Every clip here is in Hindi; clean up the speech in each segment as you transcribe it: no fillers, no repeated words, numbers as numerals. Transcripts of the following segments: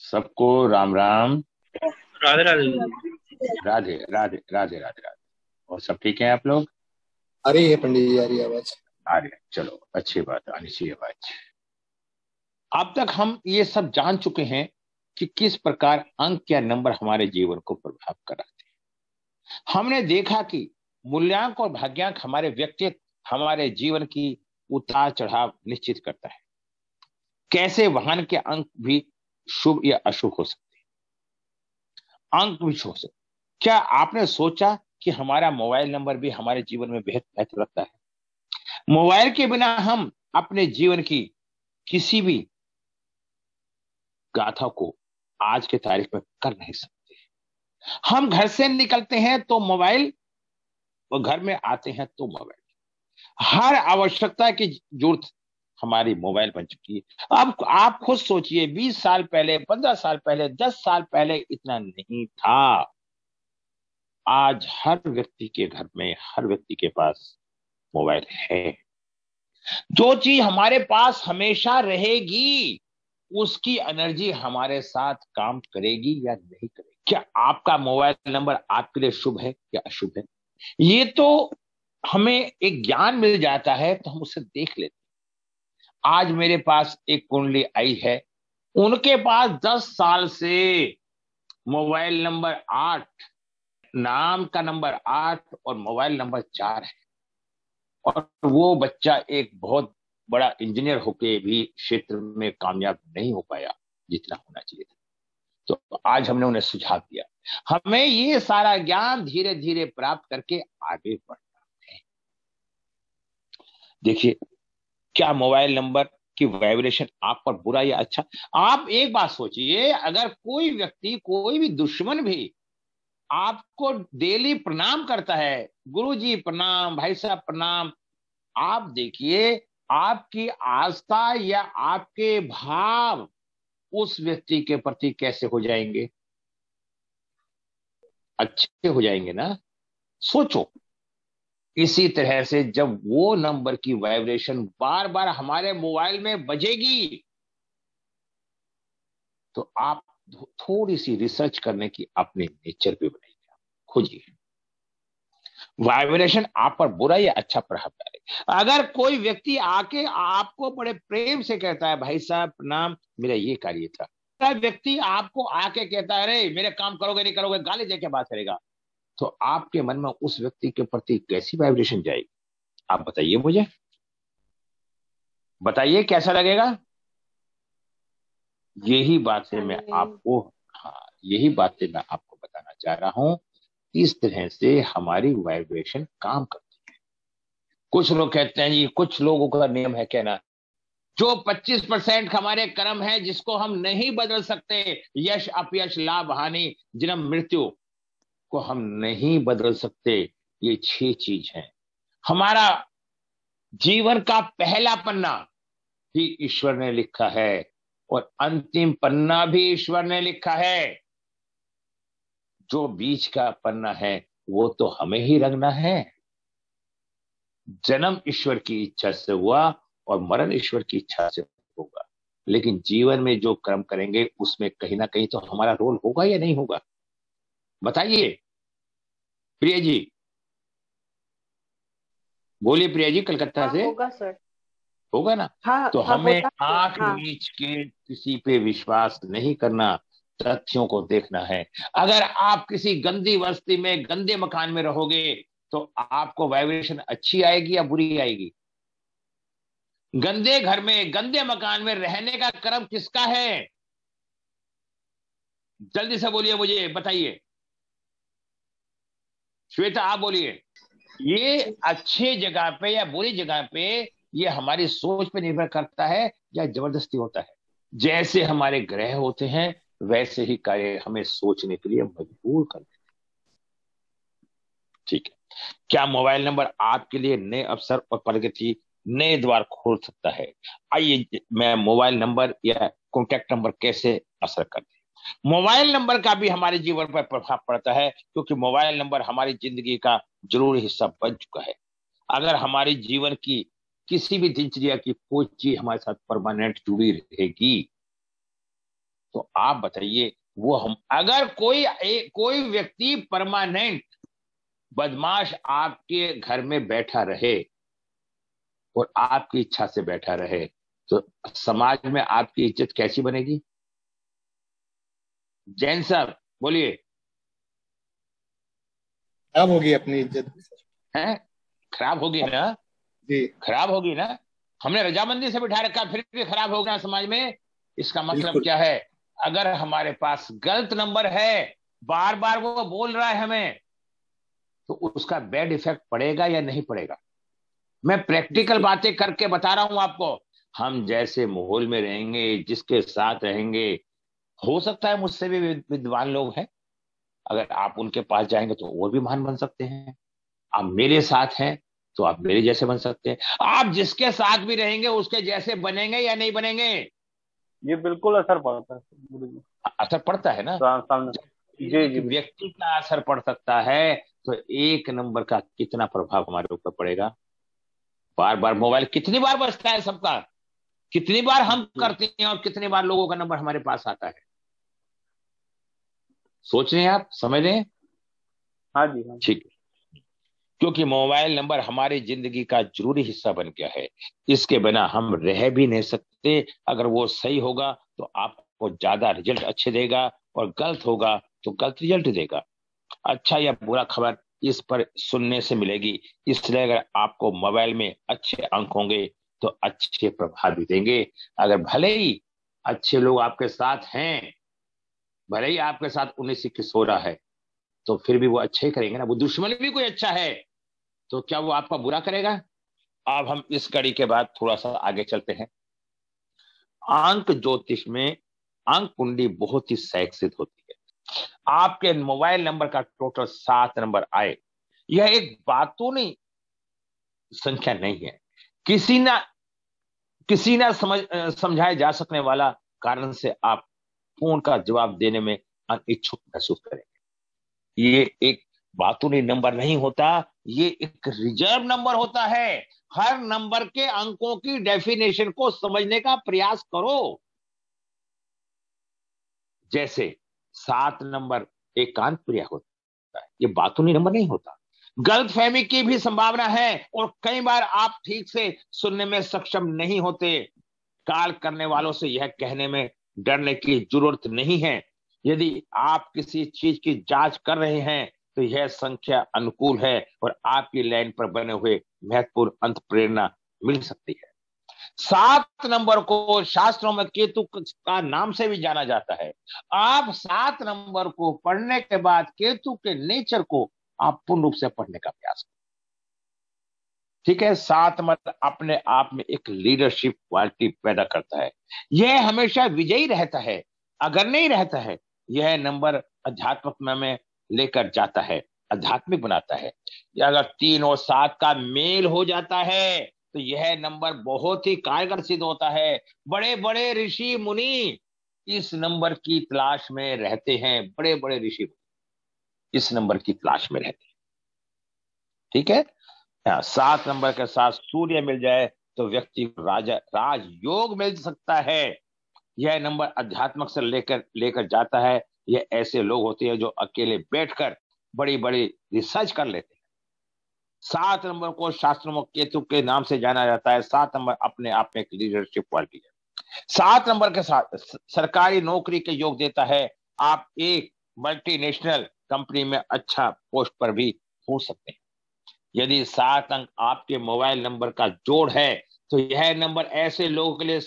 सबको राम राम। राधे राधे। राधे राधे राधे राधे राधे। और सब ठीक है आप लोग? अरे ये पंडित जी आ रही है आवाज। आ रहे हैं, चलो अच्छी बात, आनी चाहिए बात। अब तक हम ये सब जान चुके हैं कि किस प्रकार अंक या नंबर हमारे जीवन को प्रभाव कराते हैं। हमने देखा कि मूल्यांक और भाग्यांक हमारे व्यक्तित्व, हमारे जीवन की उतार चढ़ाव निश्चित करता है। कैसे वाहन के अंक भी शुभ या अशुभ हो सकते हैं, अंक भी हो सकते। क्या आपने सोचा कि हमारा मोबाइल नंबर भी हमारे जीवन में बेहद महत्व रखता है? मोबाइल के बिना हम अपने जीवन की किसी भी गाथा को आज के तारीख में कर नहीं सकते। हम घर से निकलते हैं तो मोबाइल, और घर में आते हैं तो मोबाइल। हर आवश्यकता की जरूरत हमारी मोबाइल बन चुकी है। अब आप खुद सोचिए, 20 साल पहले, 15 साल पहले, 10 साल पहले इतना नहीं था। आज हर व्यक्ति के घर में, हर व्यक्ति के पास मोबाइल है। जो चीज हमारे पास हमेशा रहेगी उसकी एनर्जी हमारे साथ काम करेगी या नहीं करेगी। क्या आपका मोबाइल नंबर आपके लिए शुभ है या अशुभ है? ये तो हमें एक ज्ञान मिल जाता है तो हम उसे देख लेते हैं। आज मेरे पास एक कुंडली आई है, उनके पास 10 साल से मोबाइल नंबर 8, नाम का नंबर 8 और मोबाइल नंबर 4 है। और वो बच्चा एक बहुत बड़ा इंजीनियर होके भी क्षेत्र में कामयाब नहीं हो पाया जितना होना चाहिए था। तो आज हमने उन्हें सुझाव दिया, हमें ये सारा ज्ञान धीरे धीरे प्राप्त करके आगे बढ़ना है। देखिए, क्या मोबाइल नंबर की वाइब्रेशन आप पर बुरा या अच्छा? आप एक बात सोचिए, अगर कोई व्यक्ति, कोई भी दुश्मन भी आपको डेली प्रणाम करता है, गुरु जी प्रणाम, भाई साहब प्रणाम, आप देखिए आपकी आस्था या आपके भाव उस व्यक्ति के प्रति कैसे हो जाएंगे? अच्छे हो जाएंगे ना? सोचो। इसी तरह से जब वो नंबर की वाइब्रेशन बार बार हमारे मोबाइल में बजेगी तो आप थोड़ी सी रिसर्च करने की अपने नेचर पे बनाइए, खोजिए वाइब्रेशन आप पर बुरा या अच्छा प्रभाव डालेगा। अगर कोई व्यक्ति आके आपको बड़े प्रेम से कहता है, भाई साहब प्रणाम, मेरा ये कार्य था, व्यक्ति आपको आके कहता है, अरे मेरे काम करोगे नहीं करोगे, गाली देके बात करेगा, तो आपके मन में उस व्यक्ति के प्रति कैसी वाइब्रेशन जाएगी? आप बताइए मुझे, बताइए कैसा लगेगा? यही बातें मैं आपको, हाँ यही बातें मैं आपको बताना चाह रहा हूं। इस तरह से हमारी वाइब्रेशन काम करती है। कुछ लोग कहते हैं जी, कुछ लोगों का नियम है कहना, जो 25% हमारे कर्म है जिसको हम नहीं बदल सकते, यश अपयश लाभ हानि जन्म मृत्यु को हम नहीं बदल सकते, ये 6 चीज हैं। हमारा जीवन का पहला पन्ना भी ईश्वर ने लिखा है और अंतिम पन्ना भी ईश्वर ने लिखा है। जो बीच का पन्ना है वो तो हमें ही रंगना है। जन्म ईश्वर की इच्छा से हुआ और मरण ईश्वर की इच्छा से होगा, लेकिन जीवन में जो कर्म करेंगे उसमें कहीं ना कहीं तो हमारा रोल होगा या नहीं होगा? बताइए प्रिया जी, बोलिए प्रिया जी कलकत्ता हाँ से। होगा सर। होगा ना? हाँ तो हाँ हमें होता है आंख हाँ। मीच के किसी पे विश्वास नहीं करना, तथ्यों को देखना है। अगर आप किसी गंदी बस्ती में, गंदे मकान में रहोगे तो आपको वाइब्रेशन अच्छी आएगी या बुरी आएगी? गंदे घर में, गंदे मकान में रहने का कर्म किसका है? जल्दी से बोलिए, मुझे बताइए। श्वेता आप बोलिए। ये अच्छे जगह पे या बुरी जगह पे, ये हमारी सोच पे निर्भर करता है या जबरदस्ती होता है? जैसे हमारे ग्रह होते हैं वैसे ही कार्य हमें सोचने के लिए मजबूर कर देते हैं। ठीक है, क्या मोबाइल नंबर आपके लिए नए अवसर और प्रगति, नए द्वार खोल सकता है? आइए, मैं मोबाइल नंबर या कॉन्टैक्ट नंबर कैसे असर करते हैं। मोबाइल नंबर का भी हमारे जीवन पर प्रभाव पड़ता है, क्योंकि मोबाइल नंबर हमारी जिंदगी का जरूरी हिस्सा बन चुका है। अगर हमारे जीवन की किसी भी दिनचर्या की कोई चीज हमारे साथ परमानेंट जुड़ी रहेगी तो आप बताइए, वो हम अगर कोई व्यक्ति परमानेंट बदमाश आपके घर में बैठा रहे और आपकी इच्छा से बैठा रहे, तो समाज में आपकी इज्जत कैसी बनेगी? जैन साहब बोलिए। खराब होगी अपनी इज्जत भी सर। हैं? खराब होगी ना? जी। खराब होगी ना? हमने रजामंदी से बिठा रखा, फिर भी खराब हो गया समाज में। इसका मतलब बिल्कुल। क्या है? अगर हमारे पास गलत नंबर है, बार बार वो बोल रहा है हमें, तो उसका बैड इफेक्ट पड़ेगा या नहीं पड़ेगा? मैं प्रैक्टिकल बिल्कुल। बातें करके बता रहा हूं आपको। हम जैसे माहौल में रहेंगे, जिसके साथ रहेंगे, हो सकता है मुझसे भी विद्वान लोग हैं, अगर आप उनके पास जाएंगे तो वो भी महान बन सकते हैं। आप मेरे साथ हैं तो आप मेरे जैसे बन सकते हैं। आप जिसके साथ भी रहेंगे उसके जैसे बनेंगे या नहीं बनेंगे? ये बिल्कुल असर पड़ता है गुरुजी। असर पड़ता है ना? सामने। जब जी एक जी बिल्कुल। व्यक्ति का असर पड़ सकता है, तो एक नंबर का कितना प्रभाव हमारे ऊपर पड़ेगा? बार बार मोबाइल कितनी बार बजता है सबका, कितनी बार हम जी। करते हैं, और कितनी बार लोगों का नंबर हमारे पास आता है? सोच रहे हैं आप, समझ रहे हैं? हाँ जी हाँ। ठीक है। क्योंकि मोबाइल नंबर हमारी जिंदगी का जरूरी हिस्सा बन गया है। इसके बिना हम रह भी नहीं सकते। अगर वो सही होगा तो आपको ज्यादा रिजल्ट अच्छे देगा, और गलत होगा तो गलत रिजल्ट देगा। अच्छा या बुरा खबर इस पर सुनने से मिलेगी। इसलिए अगर आपको मोबाइल में अच्छे अंक होंगे तो अच्छे प्रभाव भी देंगे। अगर भले ही अच्छे लोग आपके साथ हैं, भले ही आपके साथ 19 21 हो रहा है, तो फिर भी वो अच्छे ही करेंगे ना। वो दुश्मन भी कोई अच्छा है तो क्या वो आपका बुरा करेगा? अब हम इस कड़ी के बाद थोड़ा सा आगे चलते हैं। अंक ज्योतिष में अंक कुंडली बहुत ही शैक्षिक होती है। आपके मोबाइल नंबर का टोटल 7 नंबर आए, यह एक बातूनी संख्या नहीं है। किसी ना किसी ना समझाए जा सकने वाला कारण से आप फोन का जवाब देने में अनिच्छुक महसूस करेंगे। ये एक बातूनी नंबर नहीं होता, ये एक रिजर्व नंबर होता है। हर नंबर के अंकों की डेफिनेशन को समझने का प्रयास करो। जैसे 7 नंबर एकांत प्रिय होता है, ये बातूनी नंबर नहीं होता। गलत फहमी की भी संभावना है, और कई बार आप ठीक से सुनने में सक्षम नहीं होते। कॉल करने वालों से यह कहने में डरने की जरूरत नहीं है। यदि आप किसी चीज की जांच कर रहे हैं तो यह संख्या अनुकूल है, और आपकी लाइन पर बने हुए महत्वपूर्ण अंत प्रेरणा मिल सकती है। 7 नंबर को शास्त्रों में केतु का नाम से भी जाना जाता है। आप 7 नंबर को पढ़ने के बाद केतु के नेचर को आप पूर्ण रूप से पढ़ने का प्रयास करें। ठीक है? 7 नंबर अपने आप में एक लीडरशिप क्वालिटी पैदा करता है। यह हमेशा विजयी रहता है। अगर नहीं रहता है, यह नंबर अध्यात्मक में लेकर जाता है, आध्यात्मिक बनाता है। या अगर 3 और 7 का मेल हो जाता है तो यह नंबर बहुत ही कारगर सिद्ध होता है। बड़े बड़े ऋषि मुनि इस नंबर की तलाश में रहते हैं। बड़े बड़े ऋषि इस नंबर की तलाश में रहते हैं। ठीक है? 7 नंबर के साथ सूर्य मिल जाए तो व्यक्ति को राजा राजयोग मिल सकता है। यह नंबर अध्यात्मक से लेकर लेकर जाता है। यह ऐसे लोग होते हैं जो अकेले बैठकर बड़ी बड़ी रिसर्च कर लेते हैं। 7 नंबर को शास्त्रों में केतु के नाम से जाना जाता है। 7 नंबर अपने आप में एक लीडरशिप क्वालिटी है। 7 नंबर के साथ सरकारी नौकरी के योग देता है। आप एक मल्टीनेशनल कंपनी में अच्छा पोस्ट पर भी हो सकते हैं। यदि 7 अंक आपके मोबाइल नंबर का जोड़ है तो यह नंबर ऐसे लोगों के लिए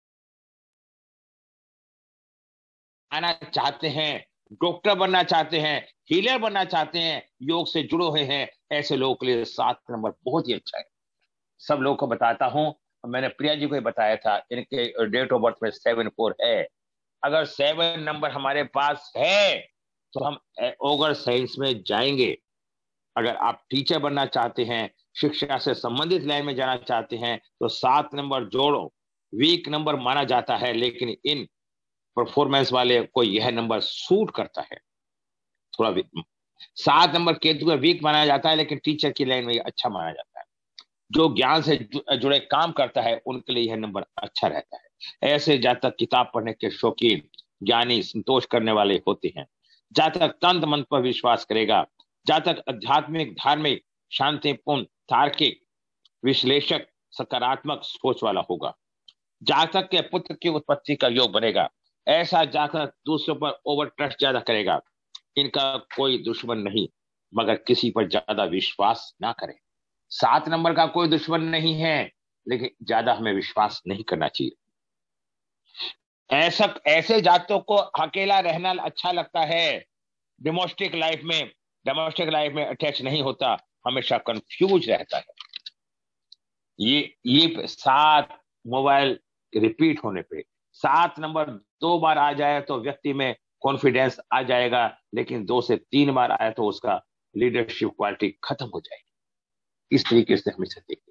आना चाहते हैं, डॉक्टर बनना चाहते हैं, हीलर बनना चाहते हैं, योग से जुड़े हुए हैं, ऐसे लोगों के लिए 7 नंबर बहुत ही अच्छा है। सब लोगों को बताता हूं, मैंने प्रिया जी को ही बताया था, इनके डेट ऑफ बर्थ में 7 4 है। अगर 7 नंबर हमारे पास है तो हम ओगर साइंस में जाएंगे। अगर आप टीचर बनना चाहते हैं, शिक्षा से संबंधित लाइन में जाना चाहते हैं, तो 7 नंबर जोड़ो। वीक नंबर माना जाता है, लेकिन इन परफॉर्मेंस वाले को यह नंबर सूट करता है। थोड़ा 7 नंबर केतु का वीक माना जाता है, लेकिन टीचर की लाइन में अच्छा माना जाता है। जो ज्ञान से जुड़े काम करता है उनके लिए यह नंबर अच्छा रहता है। ऐसे जातक किताब पढ़ने के शौकीन, ज्ञानी, संतोष करने वाले होते हैं। जातक तंत्र मंत्र पर विश्वास करेगा। जातक आध्यात्मिक, धार्मिक, शांतिपूर्ण, तार्किक, विश्लेषक, सकारात्मक सोच वाला होगा। जातक के पुत्र की उत्पत्ति का योग बनेगा। ऐसा जातक दूसरों पर ओवर ट्रस्ट ज्यादा करेगा। इनका कोई दुश्मन नहीं, मगर किसी पर ज्यादा विश्वास ना करें। 7 नंबर का कोई दुश्मन नहीं है, लेकिन ज्यादा हमें विश्वास नहीं करना चाहिए। ऐसे जातकों को अकेला रहना अच्छा लगता है। डोमेस्टिक लाइफ में अटैच नहीं होता, हमेशा कंफ्यूज रहता है। ये 7 मोबाइल रिपीट होने पे 7 नंबर 2 बार आ जाए तो व्यक्ति में कॉन्फिडेंस आ जाएगा, लेकिन 2 से 3 बार आए तो उसका लीडरशिप क्वालिटी खत्म हो जाएगी। इस तरीके से हमेशा देखिए।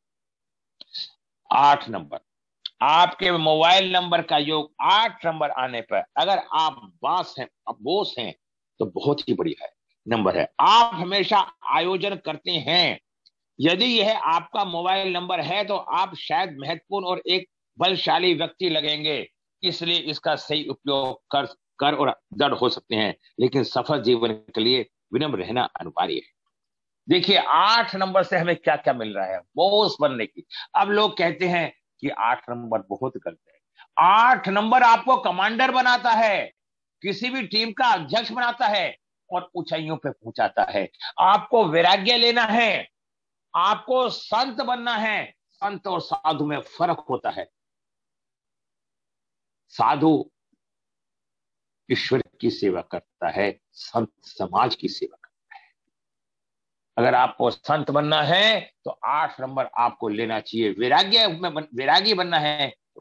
8 नंबर, आपके मोबाइल नंबर का योग 8 नंबर आने पर, अगर आप बोस हैं तो बहुत ही बढ़िया है नंबर है। आप हमेशा आयोजन करते हैं। यदि यह आपका मोबाइल नंबर है तो आप शायद महत्वपूर्ण और एक बलशाली व्यक्ति लगेंगे, इसलिए इसका सही उपयोग कर और दृढ़ हो सकते हैं, लेकिन सफल जीवन के लिए विनम्र रहना अनिवार्य है। देखिए 8 नंबर से हमें क्या क्या मिल रहा है बॉस बनने की। अब लोग कहते हैं कि 8 नंबर बहुत गलत है। 8 नंबर आपको कमांडर बनाता है, किसी भी टीम का अध्यक्ष बनाता है और ऊंचाइयों पे पहुंचाता है। आपको वैराग्य लेना है, आपको संत बनना है। संत और साधु में फर्क होता है। साधु ईश्वर की सेवा करता है, संत समाज की सेवा करता है। अगर आपको संत बनना है तो 8 नंबर आपको लेना चाहिए। वैरागी बनना है तो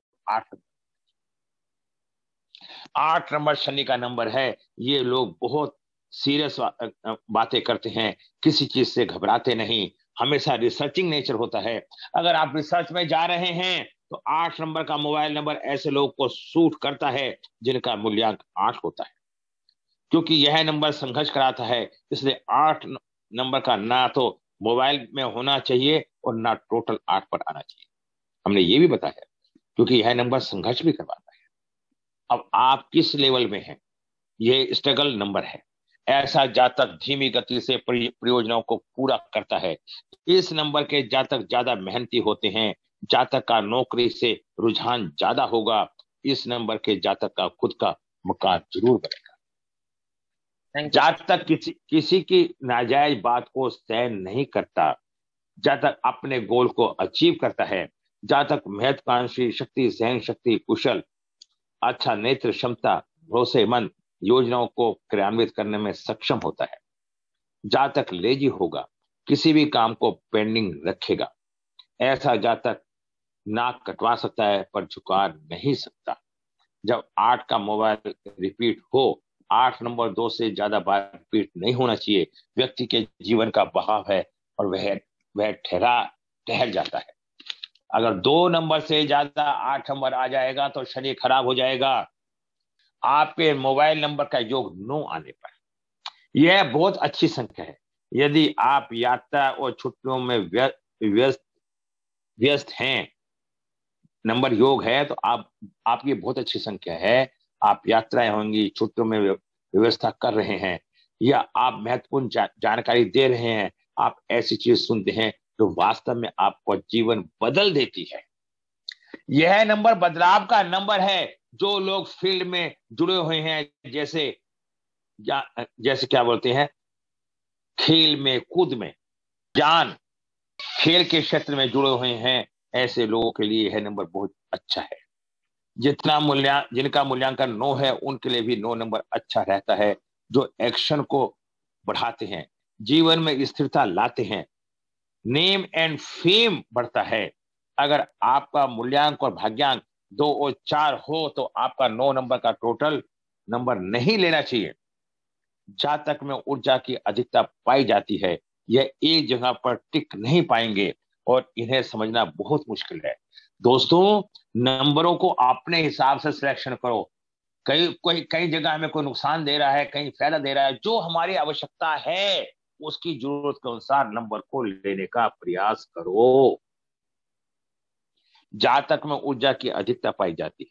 8 नंबर शनि का नंबर है। ये लोग बहुत सीरियस बातें करते हैं, किसी चीज से घबराते नहीं, हमेशा रिसर्चिंग नेचर होता है। अगर आप रिसर्च में जा रहे हैं तो 8 नंबर का मोबाइल नंबर ऐसे लोगों को सूट करता है जिनका मूल्यांक 8 होता है, क्योंकि यह नंबर संघर्ष कराता है। इसलिए 8 नंबर का ना तो मोबाइल में होना चाहिए और ना टोटल 8 पर आना चाहिए। हमने ये भी बताया, क्योंकि यह नंबर संघर्ष भी करवाता है। अब आप किस लेवल में हैं, ये स्ट्रगल नंबर है। ऐसा जातक धीमी गति से प्रयोजनों को पूरा करता है। इस नंबर के जातक ज्यादा मेहनती होते हैं। जातक का नौकरी से रुझान ज्यादा होगा। इस नंबर के जातक का खुद का मकान जरूर बनेगा। जातक किसी की नाजायज बात को सहन नहीं करता। जातक अपने गोल को अचीव करता है। जातक महत्वाकांक्षी, शक्ति, सहन शक्ति, कुशल, अच्छा नेत्र क्षमता, भरोसेमंद, योजनाओं को क्रियान्वित करने में सक्षम होता है। जातक लेजी होगा, किसी भी काम को पेंडिंग रखेगा। ऐसा जातक नाक कटवा सकता है पर झुका नहीं सकता। जब 8 का मोबाइल रिपीट हो, 8 नंबर 2 से ज्यादा बार रिपीट नहीं होना चाहिए। व्यक्ति के जीवन का बहाव है और वह ठहर जाता है। अगर 2 नंबर से ज्यादा 8 नंबर आ जाएगा तो शरीर खराब हो जाएगा। आपके मोबाइल नंबर का योग 9 आने पर, यह बहुत अच्छी संख्या है। यदि आप यात्रा और छुट्टियों में व्यस्त हैं, नंबर योग है तो आपकी बहुत अच्छी संख्या है। आप यात्राएं होंगी, छुट्टियों में व्यवस्था कर रहे हैं, या आप महत्वपूर्ण जानकारी दे रहे हैं। आप ऐसी चीज सुनते हैं जो वास्तव में आपको जीवन बदल देती है। यह नंबर बदलाव का नंबर है। जो लोग फील्ड में जुड़े हुए हैं, जैसे क्या बोलते हैं, खेल में, कूद में, खेल के क्षेत्र में जुड़े हुए हैं, ऐसे लोगों के लिए यह नंबर बहुत अच्छा है। जिनका मूल्यांकन 9 है, उनके लिए भी 9 नंबर अच्छा रहता है। जो एक्शन को बढ़ाते हैं, जीवन में स्थिरता लाते हैं, नेम एंड फेम बढ़ता है। अगर आपका मूल्यांक और भाग्यांक 2 और 4 हो तो आपका 9 नंबर का टोटल नंबर नहीं लेना चाहिए। जातक में ऊर्जा की अधिकता पाई जाती है। यह एक जगह पर टिक नहीं पाएंगे और इन्हें समझना बहुत मुश्किल है। दोस्तों, नंबरों को अपने हिसाब से सिलेक्शन करो। कई जगह हमें कोई नुकसान दे रहा है, कहीं फायदा दे रहा है। जो हमारी आवश्यकता है उसकी जरूरत के अनुसार नंबर को लेने का प्रयास करो। जातक में ऊर्जा की अधिकता पाई जाती है।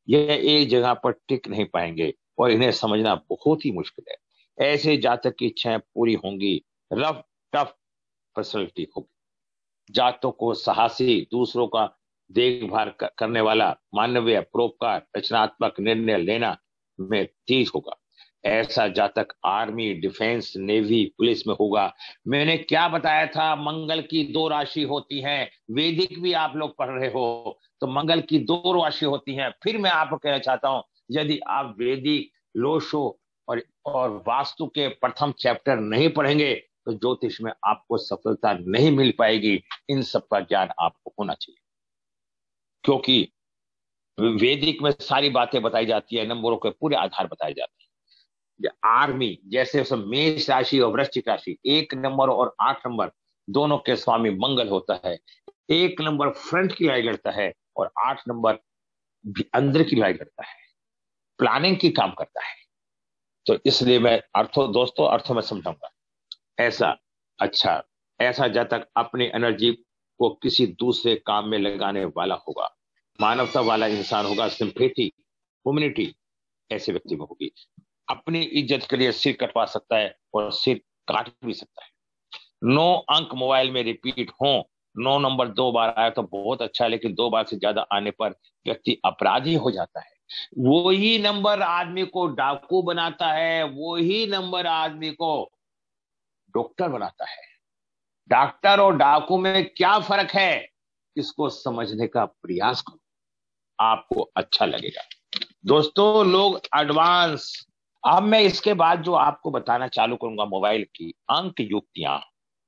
यह एक जगह पर टिक नहीं पाएंगे और इन्हें समझना बहुत ही मुश्किल है। ऐसे जातक की इच्छाएं पूरी होंगी, रफ टफ पर्सनैलिटी होगी। जातकों को साहसी, दूसरों का देखभाल करने वाला, मानवीय, परोपकार, रचनात्मक निर्णय लेना में तेज होगा। ऐसा जातक आर्मी, डिफेंस, नेवी, पुलिस में होगा। मैंने क्या बताया था, मंगल की दो राशि होती हैं। वैदिक भी आप लोग पढ़ रहे हो तो मंगल की दो राशि होती हैं। फिर मैं आपको कहना चाहता हूं, यदि आप वैदिक, लोशो और वास्तु के प्रथम चैप्टर नहीं पढ़ेंगे तो ज्योतिष में आपको सफलता नहीं मिल पाएगी। इन सब का ज्ञान आपको होना चाहिए, क्योंकि वैदिक में सारी बातें बताई जाती है, नंबरों के पूरे आधार बताए जाते हैं। आर्मी जैसे उसमें मेष राशि और वृश्चिक राशि, 1 नंबर और 8 नंबर दोनों के स्वामी मंगल होता है। 1 नंबर फ्रंट की लड़ाई लड़ता है और 8 नंबर अंदर की लड़ाई लड़ता है, प्लानिंग की काम करता है। तो इसलिए मैं दोस्तों अर्थों में समझाऊंगा। ऐसा अच्छा ऐसा जातक अपनी एनर्जी को किसी दूसरे काम में लगाने वाला होगा, मानवता वाला इंसान होगा, सिंपैथी, ह्यूमैनिटी ऐसे व्यक्ति में होगी। अपनी इज्जत के लिए सिर कटवा सकता है और सिर काट भी सकता है। 9 अंक मोबाइल में रिपीट हो, 9 नंबर 2 बार आया तो बहुत अच्छा, लेकिन 2 बार से ज्यादा आने पर व्यक्ति अपराधी हो जाता है। वही नंबर आदमी को डाकू बनाता है, वही नंबर आदमी को डॉक्टर बनाता है। डॉक्टर और डाकू में क्या फर्क है, इसको समझने का प्रयास करो, आपको अच्छा लगेगा। दोस्तों लोग एडवांस, अब मैं इसके बाद जो आपको बताना चालू करूंगा मोबाइल की अंक युक्तियां,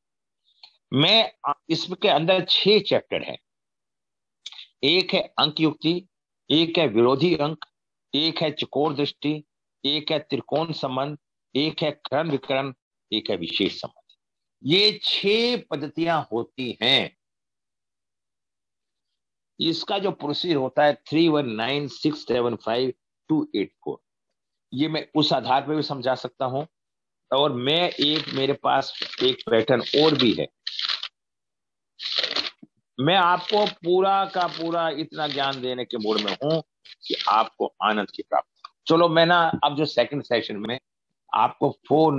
मैं इसके अंदर 6 चैप्टर हैं। एक है अंक युक्ति, एक है विरोधी अंक, एक है चकोर दृष्टि, एक है त्रिकोण संबंध, एक है करण विकरण, एक है विशेष संबंध। ये 6 पद्धतियां होती हैं। इसका जो प्रोसीजर होता है 319675 284, ये मैं उस आधार पर भी समझा सकता हूं। और मैं मेरे पास एक पैटर्न और भी है। मैं आपको पूरा का पूरा इतना ज्ञान देने के मूड में हूं कि आपको आनंद की प्राप्ति। चलो मैं ना अब जो सेकंड सेशन में आपको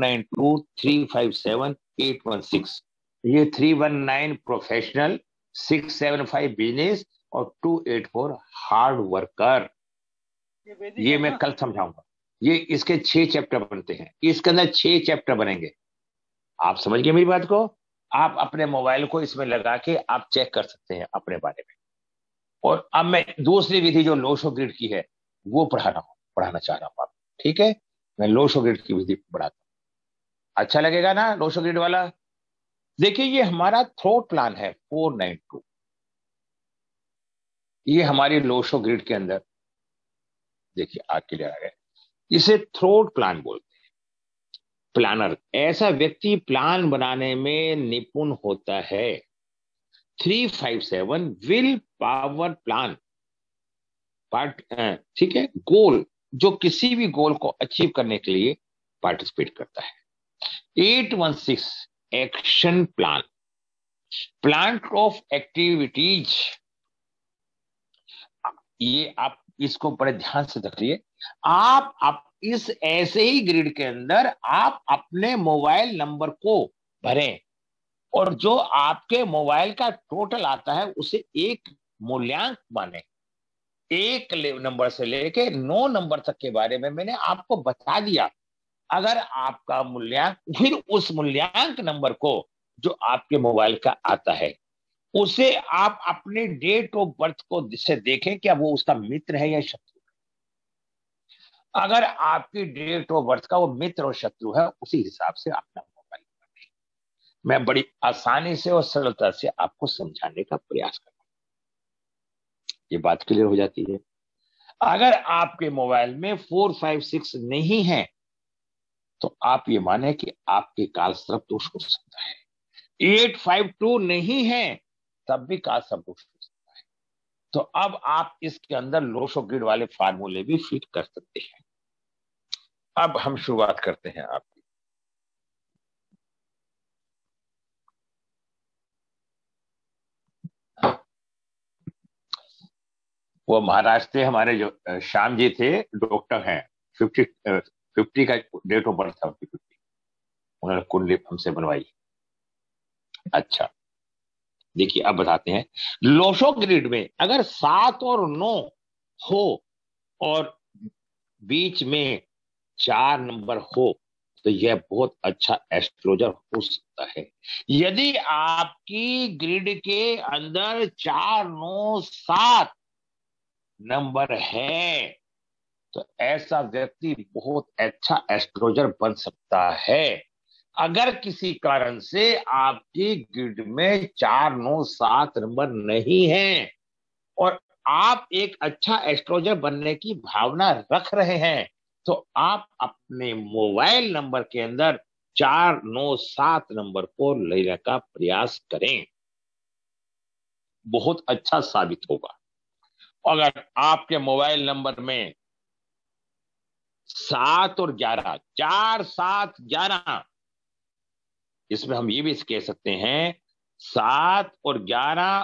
492357 816, ये 319 प्रोफेशनल, 675 बिजनेस और 284 हार्ड वर्कर, ये मैं कल समझाऊंगा। ये इसके 6 चैप्टर बनते हैं, इसके अंदर 6 चैप्टर बनेंगे। आप समझ गए मेरी बात को? आप अपने मोबाइल को इसमें लगा के आप चेक कर सकते हैं अपने बारे में। और अब मैं दूसरी विधि जो लोशो ग्रिड की है वो पढ़ाना चाह रहा हूं आप, ठीक है? मैं लोशो ग्रिड की विधि पढ़ाता हूं, अच्छा लगेगा ना लोशो ग्रिड वाला? देखिए ये हमारा थ्रोट प्लान है 492, ये हमारी लोशो ग्रिड के अंदर देखिए आग के लिए आ गए। इसे थ्रोट प्लान बोलते हैं। प्लानर ऐसा व्यक्ति प्लान बनाने में निपुण होता है। 357 विल पावर प्लान पार्ट, ठीक है, गोल, जो किसी भी गोल को अचीव करने के लिए पार्टिसिपेट करता है। 816 action plan, plan of activities. ये आप इसको बड़े ध्यान से रखिए। आप इस ऐसे ही ग्रिड के अंदर आप अपने मोबाइल नंबर को भरें और जो आपके मोबाइल का टोटल आता है उसे एक मूल्यांक माने। 1 नंबर से लेके 9 नंबर तक के बारे में मैंने आपको बता दिया। अगर आपका मूल्यांक, फिर उस मूल्यांक नंबर को जो आपके मोबाइल का आता है उसे आप अपने डेट ऑफ बर्थ को से देखें, क्या वो उसका मित्र है या शत्रु। अगर आपकी डेट ऑफ बर्थ का वो मित्र और शत्रु है, उसी हिसाब से अपना मोबाइल, मैं बड़ी आसानी से और सरलता से आपको समझाने का प्रयास करता हूं, ये बात क्लियर हो जाती है। अगर आपके मोबाइल में 456 नहीं है तो आप ये माने कि आपके काल सर्प दोष हो सकता है। 852 नहीं है तब भी काल सर्प दोष हो सकता है। तो अब आप इसके अंदर लोशो ग्रिड वाले फार्मूले भी फिट कर सकते हैं। अब हम शुरुआत करते हैं आपकी। वो महाराष्ट्र से हमारे जो श्याम जी थे, डॉक्टर हैं। 50 का डेट ऑफ बर्थ था उनकी, 50। उन्होंने कुंडली हमसे बनवाई। अच्छा, देखिए अब बताते हैं। लोशो ग्रिड में अगर 7 और 9 हो और बीच में 4 नंबर हो तो यह बहुत अच्छा एस्ट्रोलजर हो सकता है। यदि आपकी ग्रिड के अंदर 4, 9, 7 नंबर है तो ऐसा व्यक्ति बहुत अच्छा एस्ट्रोलजर बन सकता है। अगर किसी कारण से आपकी ग्रिड में 4, 9, 7 नंबर नहीं है और आप एक अच्छा एस्ट्रोलजर बनने की भावना रख रहे हैं तो आप अपने मोबाइल नंबर के अंदर 4, 9, 7 नंबर को लेने का प्रयास करें, बहुत अच्छा साबित होगा। अगर आपके मोबाइल नंबर में 7 और 11, 4, 7, 11, इसमें हम ये भी कह सकते हैं 7 और 11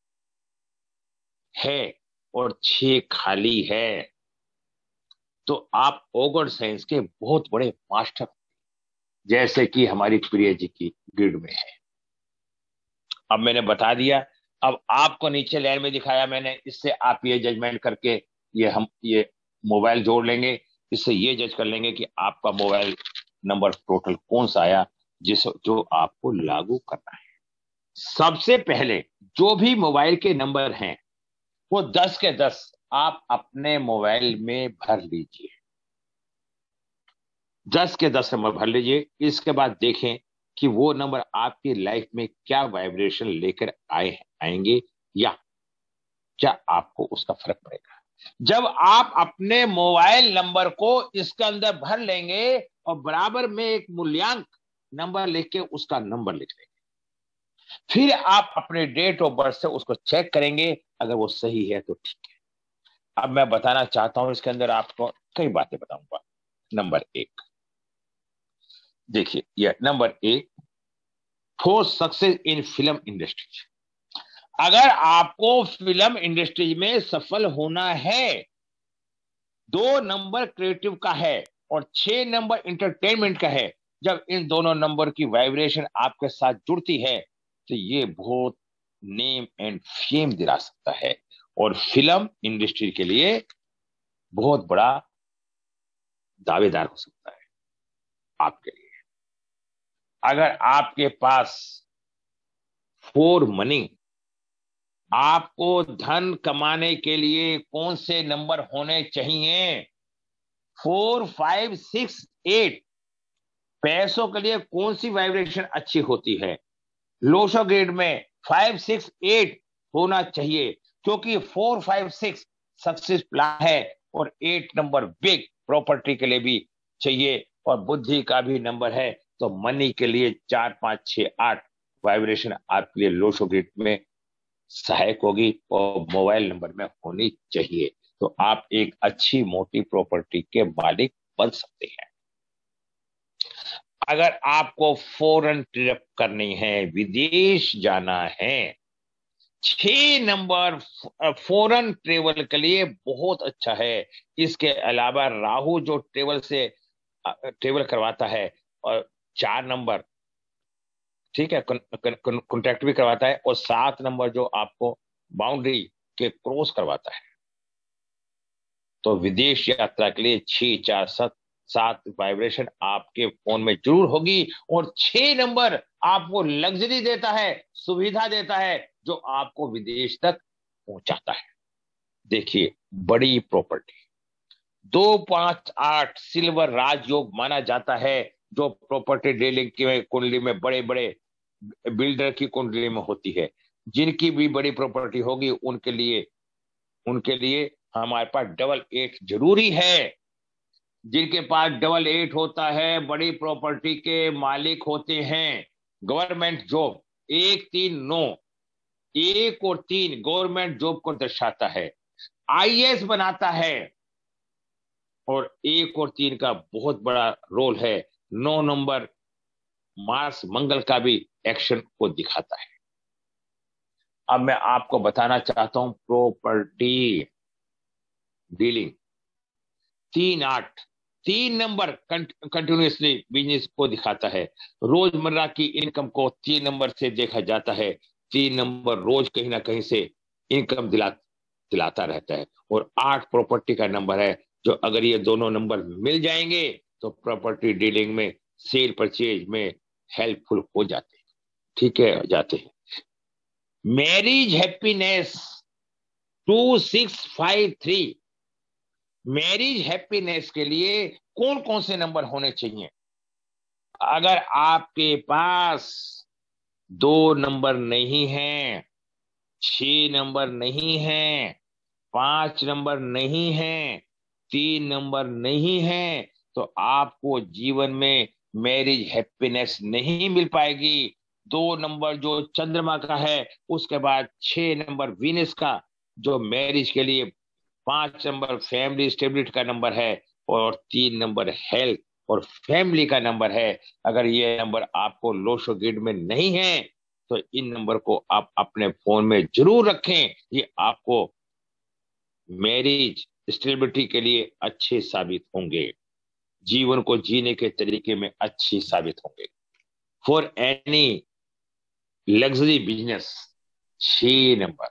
है और 6 खाली है तो आप ओगड साइंस के बहुत बड़े मास्टर, जैसे कि हमारी प्रिया जी की ग्रिड में है। अब मैंने बता दिया, अब आपको नीचे लाइन में दिखाया मैंने, इससे आप ये जजमेंट करके ये मोबाइल जोड़ लेंगे, इससे ये जज कर लेंगे कि आपका मोबाइल नंबर टोटल कौन सा आया जो आपको लागू करना है। सबसे पहले जो भी मोबाइल के नंबर हैं वो 10 के 10 आप अपने मोबाइल में भर लीजिए। 10 के 10 नंबर भर लीजिए। इसके बाद देखें कि वो नंबर आपकी लाइफ में क्या वाइब्रेशन लेकर आएंगे या क्या आपको उसका फर्क पड़ेगा। जब आप अपने मोबाइल नंबर को इसके अंदर भर लेंगे और बराबर में एक मूल्यांक नंबर लिख के उसका नंबर लिख लेंगे, फिर आप अपने डेट ऑफ बर्थ से उसको चेक करेंगे, अगर वो सही है तो ठीक है। अब मैं बताना चाहता हूं, इसके अंदर आपको कई बातें बताऊंगा। नंबर 1 देखिए, यह number 1 for success in film industry. अगर आपको फिल्म इंडस्ट्री में सफल होना है, 2 नंबर क्रिएटिव का है और 6 नंबर इंटरटेनमेंट का है। जब इन दोनों नंबर की वाइब्रेशन आपके साथ जुड़ती है तो ये बहुत नेम एंड फेम दिला सकता है और फिल्म इंडस्ट्री के लिए बहुत बड़ा दावेदार हो सकता है आपके लिए। अगर आपके पास 4 मनी, आपको धन कमाने के लिए कौन से नंबर होने चाहिए? 4, 5, 6, 8। पैसों के लिए कौन सी वाइब्रेशन अच्छी होती है? लोशो ग्रेड में 5, 6, 8 होना चाहिए, क्योंकि 4, 5, 6 सक्सेस प्लान है और 8 नंबर बिग प्रॉपर्टी के लिए भी चाहिए और बुद्धि का भी नंबर है। तो मनी के लिए 4, 5, 6, 8 वाइब्रेशन आपके लिए लोशो ग्रेड में सहायक होगी और मोबाइल नंबर में होनी चाहिए। तो आप एक अच्छी मोटी प्रॉपर्टी के मालिक बन सकते हैं। अगर आपको फॉरेन ट्रिप करनी है, विदेश जाना है, 6 नंबर फॉरेन ट्रेवल के लिए बहुत अच्छा है। इसके अलावा राहु जो ट्रेवल करवाता है और 4 नंबर, ठीक है, कॉन्ट्रैक्ट भी करवाता है और 7 नंबर जो आपको बाउंड्री के क्रॉस करवाता है। तो विदेश यात्रा के लिए 6, 4, 7 वाइब्रेशन आपके फोन में जरूर होगी और 6 नंबर आपको लग्जरी देता है, सुविधा देता है जो आपको विदेश तक पहुंचाता है। देखिए, बड़ी प्रॉपर्टी 2, 5, 8 सिल्वर राजयोग माना जाता है, जो प्रॉपर्टी डीलिंग की कुंडली में बड़े बड़े बिल्डर की कुंडली में होती है। जिनकी भी बड़ी प्रॉपर्टी होगी उनके लिए हमारे पास 88 जरूरी है। जिनके पास 88 होता है, बड़ी प्रॉपर्टी के मालिक होते हैं। गवर्नमेंट जॉब 1, 3, 9, 1 और 3 गवर्नमेंट जॉब को दर्शाता है, आईएएस बनाता है और 1 और 3 का बहुत बड़ा रोल है। 9 नंबर मार्स मंगल का भी एक्शन को दिखाता है। अब मैं आपको बताना चाहता हूं property dealing. 3 8, 3 number continuously business को दिखाता है। रोजमर्रा की इनकम को 3 नंबर से देखा जाता है। 3 नंबर रोज कहीं ना कहीं से इनकम दिलाता रहता है। और 8 प्रॉपर्टी का नंबर है, जो अगर ये दोनों नंबर मिल जाएंगे तो प्रॉपर्टी डीलिंग में, सेल परचेज में हेल्पफुल हो जाते हैं। ठीक है, जाते हैं। Marriage happiness 2653। मैरिज हैप्पीनेस के लिए कौन कौन से नंबर होने चाहिए? अगर आपके पास 2 नंबर नहीं है, 6 नंबर नहीं है, 5 नंबर नहीं है, 3 नंबर नहीं है, तो आपको जीवन में मैरिज हैप्पीनेस नहीं मिल पाएगी। 2 नंबर जो चंद्रमा का है, उसके बाद 6 नंबर वीनस का, जो मैरिज के लिए, 5 नंबर फैमिली स्टेबिलिटी का नंबर है, और 3 नंबर हेल्थ और फैमिली का नंबर है। अगर ये नंबर आपको लोशो ग्रिड में नहीं है तो इन नंबर को आप अपने फोन में जरूर रखें। ये आपको मैरिज स्टेबिलिटी के लिए अच्छे साबित होंगे, जीवन को जीने के तरीके में अच्छी साबित होंगे। For any luxury business 6 number.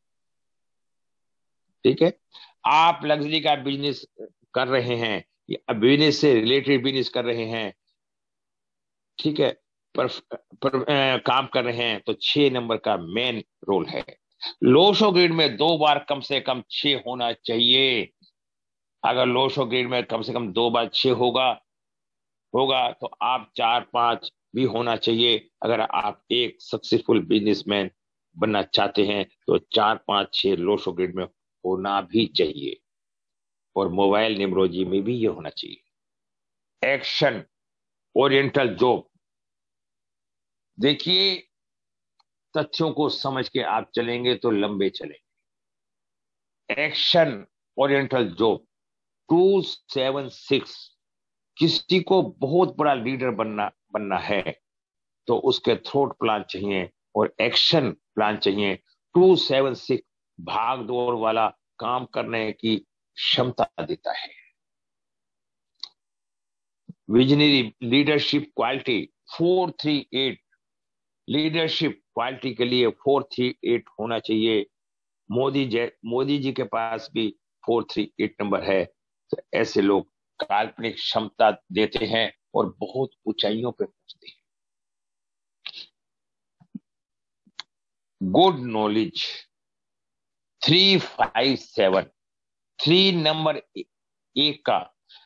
ठीक है, आप लग्जरी का बिजनेस कर रहे हैं या बिजनेस से रिलेटेड बिजनेस कर रहे हैं, ठीक है, काम कर रहे हैं, तो 6 नंबर का मेन रोल है। लोशो ग्रिड में 2 बार कम से कम 6 होना चाहिए। अगर लोशो ग्रिड में कम से कम 2 बार 6 होगा होगा तो आप 4 5 भी होना चाहिए। अगर आप एक सक्सेसफुल बिजनेसमैन बनना चाहते हैं तो 4 5 6 लोशो ग्रिड में होना भी चाहिए। और मोबाइल न्यूमरोलॉजी में भी ये होना चाहिए। Action oriental job. देखिए, तथ्यों को समझ के आप चलेंगे तो लंबे चलेंगे। Action oriental job 276। किसी को बहुत बड़ा लीडर बनना है तो उसके थॉट प्लान चाहिए और एक्शन प्लान चाहिए। 276 भाग दौड़ वाला काम करने की क्षमता देता है। Visionary leadership quality 438। Leadership quality के लिए 438 होना चाहिए। मोदी जी के पास भी 438 नंबर है। तो ऐसे लोग काल्पनिक क्षमता देते हैं और बहुत ऊंचाइयों पे पहुंचते हैं। Good knowledge 357। 3 नंबर एक का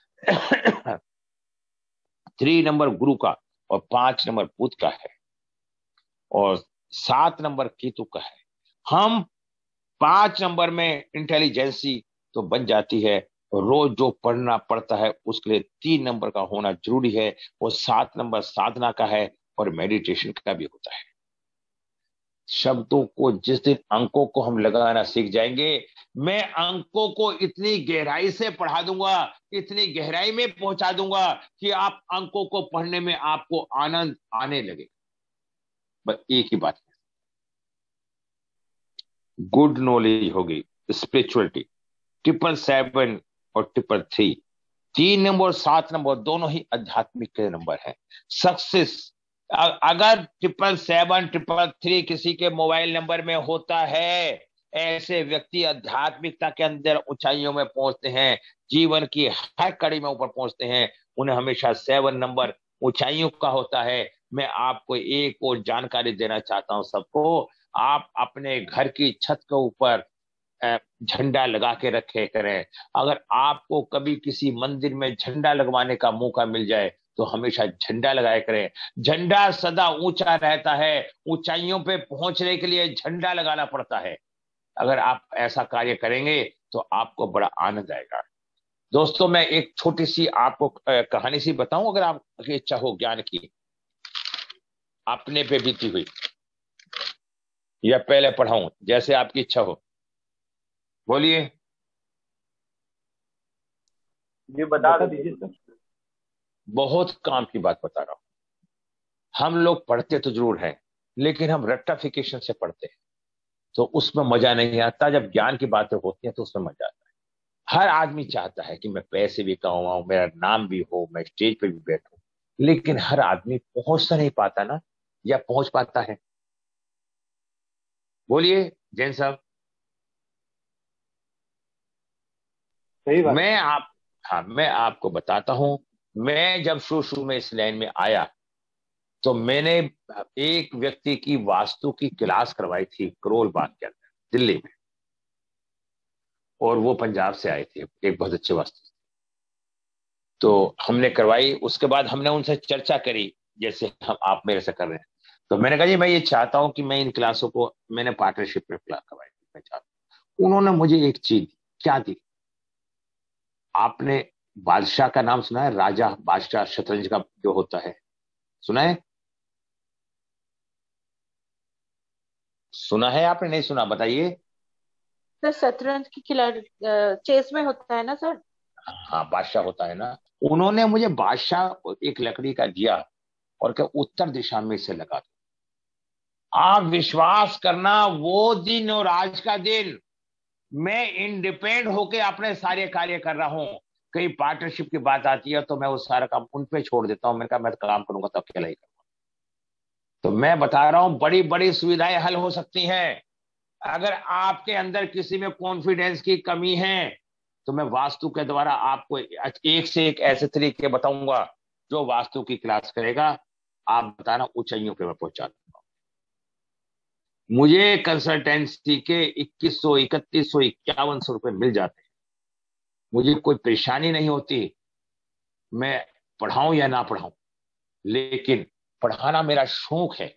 3 नंबर गुरु का और 5 नंबर बुध का है और 7 नंबर केतु का है। हम 5 नंबर में इंटेलिजेंसी तो बन जाती है, रोज जो पढ़ना पड़ता है उसके लिए 3 नंबर का होना जरूरी है। और 7 नंबर साधना का है और मेडिटेशन का भी होता है। शब्दों को जिस दिन अंकों को हम लगाना सीख जाएंगे, मैं अंकों को इतनी गहराई से पढ़ा दूंगा, इतनी गहराई में पहुंचा दूंगा कि आप अंकों को पढ़ने में आपको आनंद आने लगे। बस एक ही बात है, गुड नॉलेज होगी, स्पिरिचुअलिटी 777 और 333। 3 नंबर और 7 नंबर दोनों ही आध्यात्मिक के नंबर हैं। सक्सेस, अगर 777 333 किसी के मोबाइल नंबर में होता है, ऐसे व्यक्ति आध्यात्मिकता के अंदर ऊंचाइयों में पहुंचते हैं, जीवन की हर कड़ी में ऊपर पहुंचते हैं। उन्हें हमेशा 7 नंबर ऊंचाइयों का होता है। मैं आपको एक और जानकारी देना चाहता हूं सबको। आप अपने घर की छत के ऊपर झंडा लगा के रखे करें। अगर आपको कभी किसी मंदिर में झंडा लगवाने का मौका मिल जाए तो हमेशा झंडा लगाया करें। झंडा सदा ऊंचा रहता है, ऊंचाइयों पे पहुंचने के लिए झंडा लगाना पड़ता है। अगर आप ऐसा कार्य करेंगे तो आपको बड़ा आनंद आएगा। दोस्तों, मैं एक छोटी सी आपको कहानी सी बताऊं, अगर आपकी इच्छा हो ज्ञान की, अपने पे बीती हुई, या पहले पढ़ाऊं, जैसे आपकी इच्छा हो, बोलिए। जी बता दीजिए सर। बहुत काम की बात बता रहा हूं। हम लोग पढ़ते तो जरूर हैं, लेकिन हम रट्टाफिकेशन से पढ़ते हैं तो उसमें मजा नहीं आता। जब ज्ञान की बातें होती हैं तो उसमें मजा आता है। हर आदमी चाहता है कि मैं पैसे भी कमाऊं, मेरा नाम भी हो, मैं स्टेज पे भी बैठूं, लेकिन हर आदमी पहुंच तो नहीं पाता ना, या पहुंच पाता है? बोलिए जैन साहब। सही बात है। मैं आप हाँ, मैं आपको बताता हूं। मैं जब शुरू शुरू में इस लाइन में आया, तो मैंने एक व्यक्ति की वास्तु की क्लास करवाई थी करोल बाग के अंदर, दिल्ली में। और वो पंजाब से आए थे, एक बहुत अच्छे वास्तु। तो हमने करवाई, उसके बाद हमने उनसे चर्चा करी, जैसे हम आप मेरे से कर रहे हैं। तो मैंने कहा जी मैं ये चाहता हूं कि मैं इन क्लासों को, मैंने पार्टनरशिप में क्लास करवाई, मैं चाहता हूं। उन्होंने मुझे एक चीज क्या दी, आपने बादशाह का नाम सुना है? राजा बादशाह शतरंज का जो होता है, सुना है? सुना है आपने, नहीं सुना? बताइए। सर शतरंज की खिलाड़ी चेस में होता है ना सर? हाँ, बादशाह होता है ना। उन्होंने मुझे बादशाह एक लकड़ी का दिया और क्या, उत्तर दिशा में इसे लगा दो। आप विश्वास करना, वो दिन और आज का दिन मैं इंडिपेंडेंट होके अपने सारे कार्य कर रहा हूं। कहीं पार्टनरशिप की बात आती है तो मैं वो सारा काम उन पे छोड़ देता हूं। मैंने कहा मैं तो काम करूंगा तो अकेला ही करूंगा। तो मैं बता रहा हूं, बड़ी बड़ी सुविधाएं हल हो सकती हैं। अगर आपके अंदर किसी में कॉन्फिडेंस की कमी है, तो मैं वास्तु के द्वारा आपको एक से एक ऐसे तरीके बताऊंगा, जो वास्तु की क्लास करेगा, आप बताना ऊंचाइयों पे मैं पहुंचा दूंगा। मुझे कंसल्टेंसी के 2100, 3100, 5100 रुपए मिल जाते हैं। मुझे कोई परेशानी नहीं होती, मैं पढ़ाऊं या ना पढ़ाऊं, लेकिन पढ़ाना मेरा शौक है।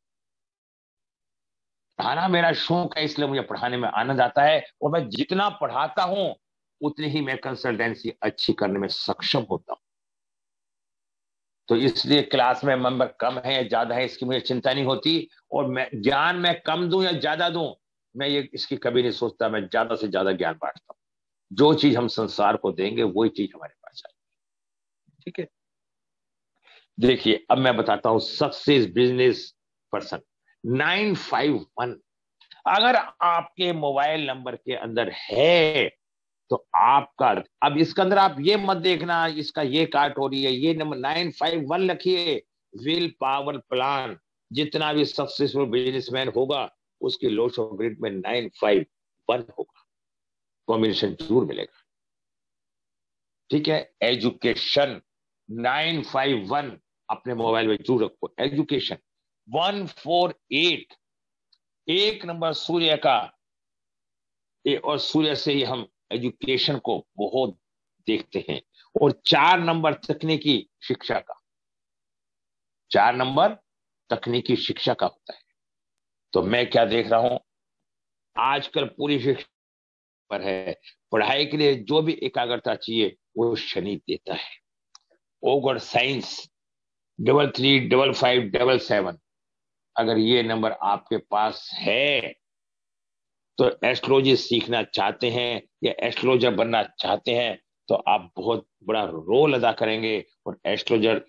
पढ़ाना मेरा शौक है, इसलिए मुझे पढ़ाने में आनंद आता है। और मैं जितना पढ़ाता हूं, उतनी ही मैं कंसल्टेंसी अच्छी करने में सक्षम होता हूं। तो इसलिए क्लास में मेंबर कम है या ज्यादा है, इसकी मुझे चिंता नहीं होती। और मैं ज्ञान में कम दूं या ज्यादा दूं, मैं ये इसकी कभी नहीं सोचता। मैं ज्यादा से ज्यादा ज्ञान बांटता हूं। जो चीज हम संसार को देंगे, वही चीज हमारे पास आएगी। ठीक है। देखिए, अब मैं बताता हूं सक्सेस बिजनेस पर्सन 951। अगर आपके मोबाइल नंबर के अंदर है, तो आपका, अब इसके अंदर आप ये मत देखना इसका ये काट हो रही है, ये नंबर 951 लिखिए। Will power plan. जितना भी सक्सेसफुल बिजनेसमैन होगा, उसकी लॉस ऑफ ग्रिड में 951 होगा। कॉम्बिनेशन जरूर मिलेगा। ठीक है। एजुकेशन 951 अपने मोबाइल में जरूर रखो। एजुकेशन 148, एक नंबर सूर्य का। और सूर्य से ही हम एजुकेशन को बहुत देखते हैं। और 4 नंबर तकनीकी शिक्षा का, 4 नंबर तकनीकी शिक्षा का होता है। तो मैं क्या देख रहा हूं, आजकल पूरी शिक्षा पर है। पढ़ाई के लिए जो भी एकाग्रता चाहिए, वो शनि देता है। ओगढ़ साइंस 335557, अगर ये नंबर आपके पास है, तो एस्ट्रोलॉजी सीखना चाहते हैं या एस्ट्रोलॉजर बनना चाहते हैं, तो आप बहुत बड़ा रोल अदा करेंगे। और एस्ट्रोलॉजर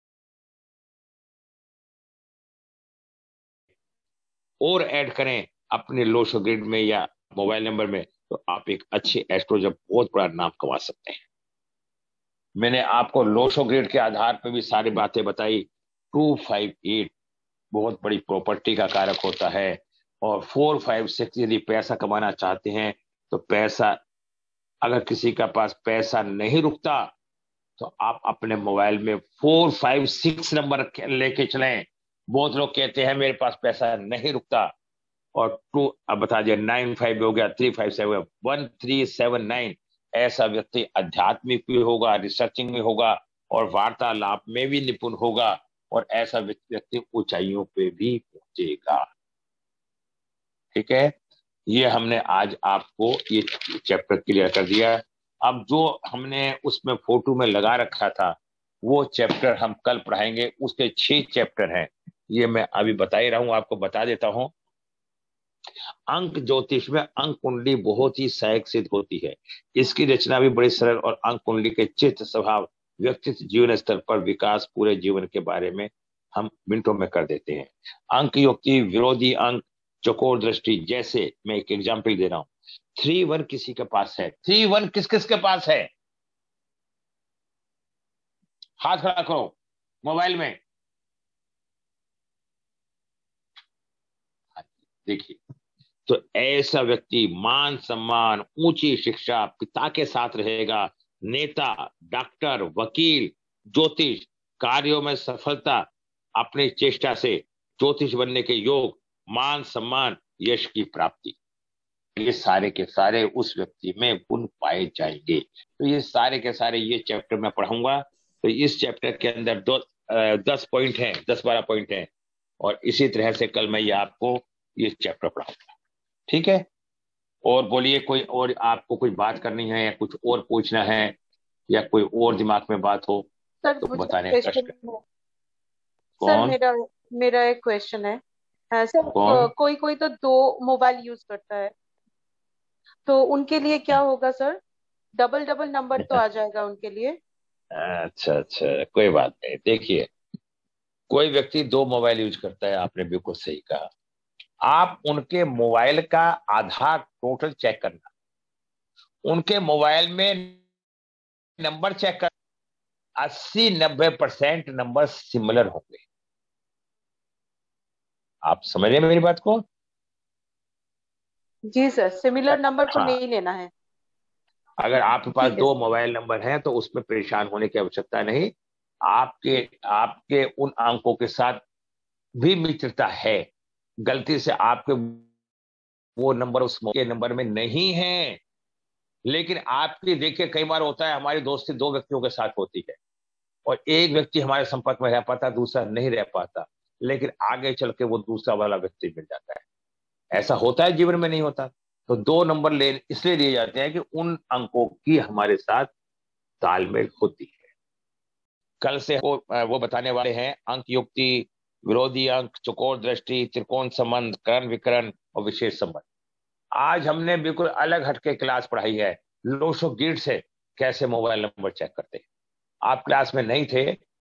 और ऐड करें अपने लोशो ग्रिड में या मोबाइल नंबर में, तो आप एक अच्छे एस्ट्रोलॉजर बहुत बड़ा नाम कमा सकते हैं। मैंने आपको लोशो ग्रिड के आधार पर भी सारी बातें बताई। 258 बहुत बड़ी प्रॉपर्टी का कारक होता है। और 456 यदि पैसा कमाना चाहते हैं, तो पैसा, अगर किसी का पास पैसा नहीं रुकता, तो आप अपने मोबाइल में 456 नंबर लेके चलें। बहुत लोग कहते हैं मेरे पास पैसा नहीं रुकता। और 2, अब बता दिया, 95 हो गया, 357 हो गया, 1379। ऐसा व्यक्ति आध्यात्मिक भी होगा, रिसर्चिंग में होगा, और वार्तालाप में भी निपुण होगा। और ऐसा व्यक्ति ऊंचाइयों पे भी पहुंचेगा। ठीक है। ये हमने आज आपको ये चैप्टर क्लियर कर दिया। अब जो हमने उसमें फोटो में लगा रखा था, वो चैप्टर हम कल पढ़ाएंगे। उसके 6 चैप्टर हैं। ये मैं अभी बता ही रहा हूं, आपको बता देता हूं। अंक ज्योतिष में अंक कुंडली बहुत ही सहायक सिद्ध होती है। इसकी रचना भी बड़ी सरल, और अंक कुंडली के चित्त स्वभाव, व्यक्तित्व, जीवन स्तर पर विकास, पूरे जीवन के बारे में हम मिनटों में कर देते हैं। अंक युक्ति, विरोधी अंक, चकोर दृष्टि, जैसे मैं एक एग्जाम्पल दे रहा हूं। 3-1 किसी के पास है? 3-1 किस किस के पास है? हाथ खड़ा करो मोबाइल में। देखिए, तो ऐसा व्यक्ति मान सम्मान, ऊंची शिक्षा, पिता के साथ रहेगा, नेता, डॉक्टर, वकील, ज्योतिष, कार्यों में सफलता, अपनी चेष्टा से ज्योतिष बनने के योग, मान सम्मान, यश की प्राप्ति, ये सारे के सारे उस व्यक्ति में गुण पाए जाएंगे। तो ये सारे के सारे ये चैप्टर मैं पढ़ाऊंगा। तो इस चैप्टर के अंदर 10 पॉइंट हैं, 10-12 पॉइंट हैं, और इसी तरह से कल मैं ये आपको ये चैप्टर पढ़ाऊंगा। ठीक है? और बोलिए, कोई और आपको कोई बात करनी है या कुछ और पूछना है या कोई और दिमाग में बात हो सर तो मुझे बताने का क्वेश्चन कष्ट। है। सर कौन मेरा मेरा एक क्वेश्चन है। सर कौन? कोई कोई तो दो मोबाइल यूज करता है, तो उनके लिए क्या होगा सर? डबल डबल नंबर तो आ जाएगा उनके लिए। अच्छा अच्छा, कोई बात नहीं। देखिए, कोई व्यक्ति 2 मोबाइल यूज करता है, आपने बिल्कुल सही कहा। आप उनके मोबाइल का आधार टोटल चेक करना, उनके मोबाइल में नंबर चेक कर, 80-90% नंबर सिमिलर होंगे। आप समझ रहे हैं मेरी बात को? जी सर, सिमिलर नंबर को हाँ, नहीं लेना है। अगर आपके पास ठीक है 2 सर। मोबाइल नंबर हैं तो उसमें परेशान होने की आवश्यकता नहीं। आपके आपके उन अंकों के साथ भी मित्रता है, गलती से आपके वो नंबर उस के नंबर में नहीं है, लेकिन आपकी, देखिए कई बार होता है हमारी दोस्ती 2 व्यक्तियों के साथ होती है और एक व्यक्ति हमारे संपर्क में रह पाता, दूसरा नहीं रह पाता, लेकिन आगे चल के वो दूसरा वाला व्यक्ति मिल जाता है। ऐसा होता है जीवन में? नहीं होता। तो 2 नंबर ले इसलिए लिए जाते हैं कि उन अंकों की हमारे साथ तालमेल होती है। कल से वो बताने वाले हैं अंक युक्ति, विरोधी अंक, चौकोर दृष्टि, त्रिकोण संबंध, करण विकरण और विशेष संबंध। आज हमने बिल्कुल अलग हटके क्लास पढ़ाई है, लोशो गिट से कैसे मोबाइल नंबर चेक करते हैं। आप क्लास में नहीं थे